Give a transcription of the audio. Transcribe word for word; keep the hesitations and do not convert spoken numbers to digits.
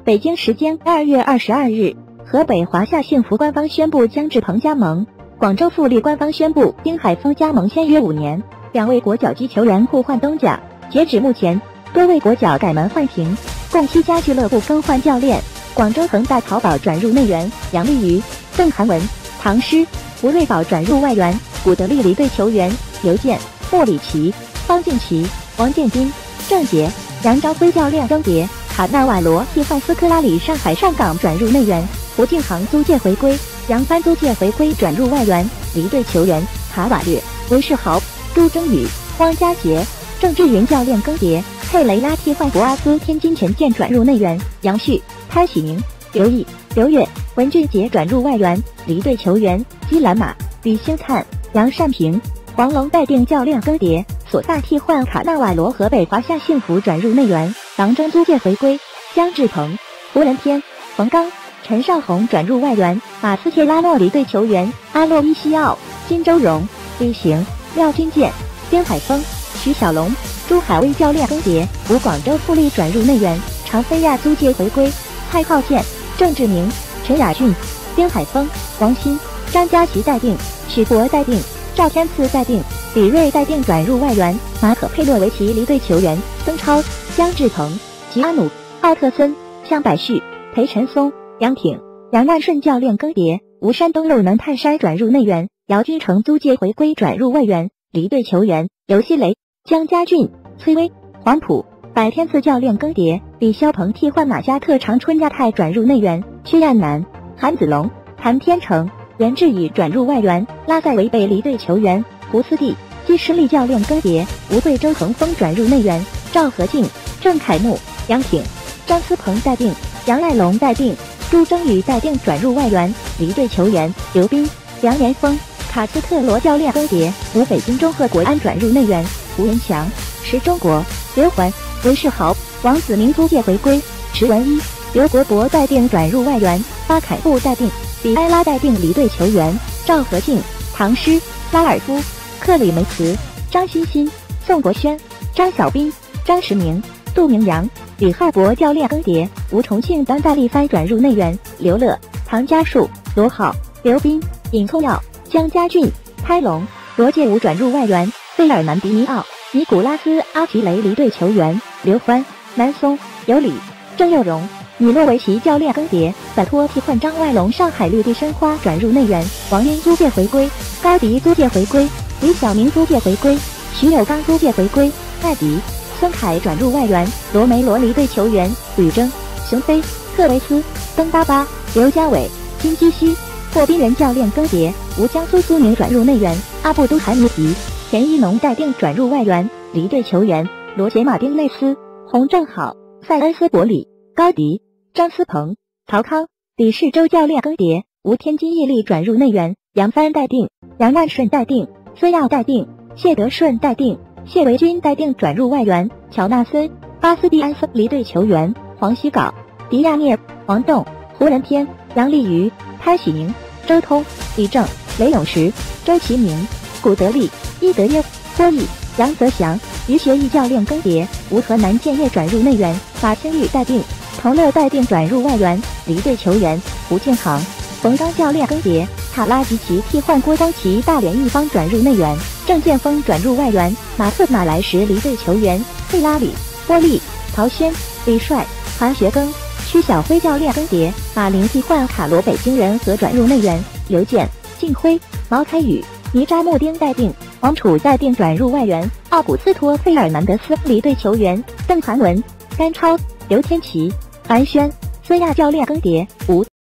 北京时间二月二十二日，河北华夏幸福官方宣布姜志鹏加盟，广州富力官方宣布丁海峰加盟签约五年，两位国脚级球员互换东家。截止目前，多位国脚改门换坪，共七家俱乐部更换教练。广州恒大淘宝转入内援杨立瑜、邓涵文、唐诗；吴瑞宝转入外援古德利离队球员刘健、莫里奇、方敬奇、王建斌、郑洁。杨朝辉教练更迭，卡纳瓦罗替换斯科拉里上海上港转入内援，胡敬航租借回归，杨帆租借回归转入外援离队球员卡瓦略、韦世豪、朱征宇、汪家杰。郑志云教练更迭，佩雷拉替换博阿斯天津权健转入内援，杨旭、潘喜宁、刘毅、刘越、文俊杰转入外援离队球员基兰马、李星灿、杨善平。黄龙待定教练更迭，索萨替换卡纳瓦罗，河北华夏幸福转入内援，郎中租借回归姜志鹏。湖人天冯刚、陈少红转入外援，马斯切拉诺离队球员阿洛伊西奥、金周荣、李行、廖军健、丁海峰、徐小龙。朱海威教练更迭，吴广州富力转入内援，常飞亚租借回归蔡浩健、郑志明、陈雅俊、丁海峰、王鑫、张家琪待定，许博待定，赵天赐待定，李锐待定转入外援，马可佩洛维奇离队球员曾超、姜志鹏、吉阿努、奥特森、向百旭、裴晨松、杨挺。杨万顺教练更迭，吴山东路能泰山转入内援，姚军成租借回归转入外援离队球员刘希雷、江家俊、崔威、黄埔。百天赐教练更迭，李霄鹏替换马加特长春亚泰转入内援，薛亚楠、韩子龙、谭天成、袁志宇转入外援，拉塞维被离队球员胡思弟。基施利教练更迭，吴队周恒峰转入内援，赵和敬、郑凯木、杨挺。张思鹏待定，杨赖龙待定，朱征宇待定转入外援离队球员刘斌、梁连峰。卡斯特罗教练更迭，吴北京中赫国安转入内援，吴仁强、石中国、刘环、韦世豪、王子明租借回归，池文一、刘国博待定转入外援，巴凯布待定，比埃拉待定离队球员赵和敬、唐诗、拉尔夫、克里梅茨、张欣欣、宋国轩、张小斌、张时明、杜明阳。李浩博教练更迭，吴重庆当大力帆转入内援，刘乐、唐家树、罗浩、刘斌、尹聪耀、江家俊、开龙。罗介武转入外援，费尔南迪尼奥、尼古拉斯阿奇雷离队球员刘欢、南松、尤里、郑佑荣。米洛维奇教练更迭，摆脱替换张外龙上海绿地申花转入内援，王英租借回归，高迪租借回归，李晓明租借回归，徐有刚租借回归，艾迪、孙凯转入外援，罗梅罗离队球员吕征、熊飞、特维斯、登巴巴、刘家伟、金基熙。霍宾人教练更迭，吴江苏苏宁转入内援，阿布都海姆迪、田一农待定转入外援离队球员罗杰马丁内斯、洪正好、塞恩斯伯里、高迪、张思鹏、曹康。李世洲教练更迭，吴天津毅力转入内援，杨帆待定，杨万顺待定，孙耀待定，谢德顺待定，谢维军待定转入外援，乔纳森、巴斯蒂安森离队球员黄西镐、迪亚涅、王栋。湖人天杨立瑜、潘喜宁、周通、李正、雷永石、周其明、古德利、伊德耶、郭毅、杨泽祥。于学义教练更迭，吴河南建业转入内援，马清玉待定，同乐待定转入外援离队球员胡敬航。冯刚教练更迭，卡拉吉奇替换郭光奇大连一方转入内援，郑建锋转入外援，马特马来什离队球员费拉里、波利、陶轩、李帅、韩学庚。曲晓辉教练更迭，马林替换卡罗北京人和转入内援，刘健、靳辉、毛开宇、尼扎穆丁待定，王楚待定转入外援，奥古斯托费尔南德斯离队球员邓涵文、甘超、刘天琪、樊轩。孙亚教练更迭，吴